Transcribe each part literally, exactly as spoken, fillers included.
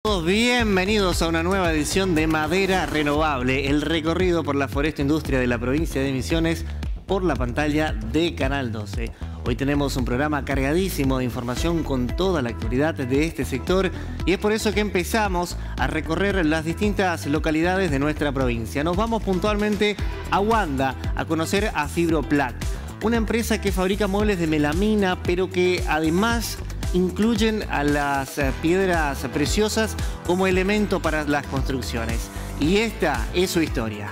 Bienvenidos a una nueva edición de Madera Renovable, el recorrido por la foresta industria de la provincia de Misiones por la pantalla de Canal doce. Hoy tenemos un programa cargadísimo de información con toda la actualidad de este sector y es por eso que empezamos a recorrer las distintas localidades de nuestra provincia. Nos vamos puntualmente a Wanda a conocer a Fibroplac, una empresa que fabrica muebles de melamina, pero que además incluyen a las piedras preciosas como elemento para las construcciones. Y esta es su historia.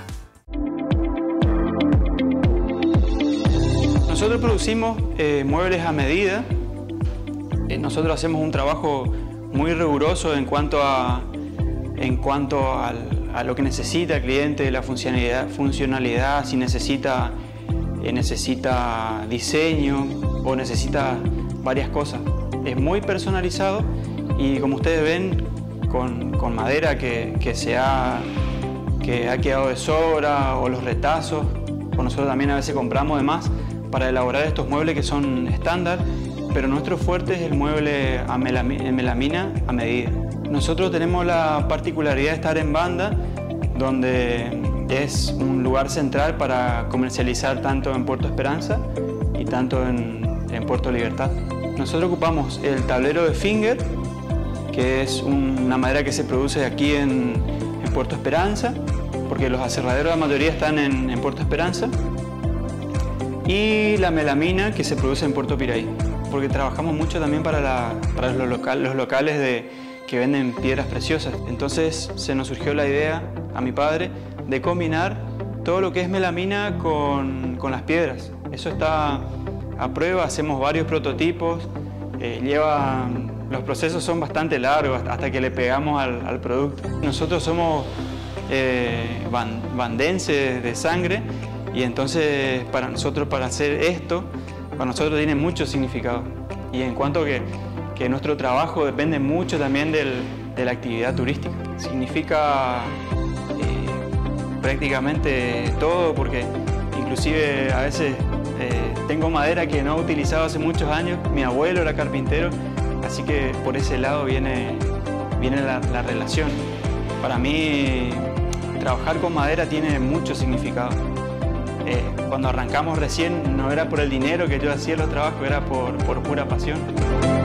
Nosotros producimos eh, muebles a medida. Eh, nosotros hacemos un trabajo muy riguroso en cuanto a, en cuanto al, a lo que necesita el cliente, la funcionalidad, funcionalidad si necesita, eh, necesita diseño o necesita varias cosas. Es muy personalizado y, como ustedes ven, con, con madera que, que, se ha, que ha quedado de sobra o los retazos, o nosotros también a veces compramos de más para elaborar estos muebles que son estándar, pero nuestro fuerte es el mueble a melamina, en melamina a medida. Nosotros tenemos la particularidad de estar en Banda, donde es un lugar central para comercializar tanto en Puerto Esperanza y tanto en, en Puerto Libertad. Nosotros ocupamos el tablero de Finger, que es una madera que se produce aquí en, en Puerto Esperanza, porque los aserraderos la mayoría están en, en Puerto Esperanza, y la melamina que se produce en Puerto Piraí, porque trabajamos mucho también para, la, para los, local, los locales de, que venden piedras preciosas. Entonces se nos surgió la idea a mi padre de combinar todo lo que es melamina con, con las piedras. Eso está a prueba, hacemos varios prototipos, eh, lleva, los procesos son bastante largos hasta que le pegamos al, al producto. Nosotros somos eh, van, vandenses de sangre y entonces para nosotros, para hacer esto, para nosotros tiene mucho significado. Y en cuanto que, que nuestro trabajo depende mucho también del, de la actividad turística. Significa eh, prácticamente todo, porque inclusive a veces Eh, tengo madera que no he utilizado hace muchos años, mi abuelo era carpintero, así que por ese lado viene, viene la, la relación. Para mí, trabajar con madera tiene mucho significado. Eh, cuando arrancamos recién no era por el dinero que yo hacía los trabajos, era por, por pura pasión.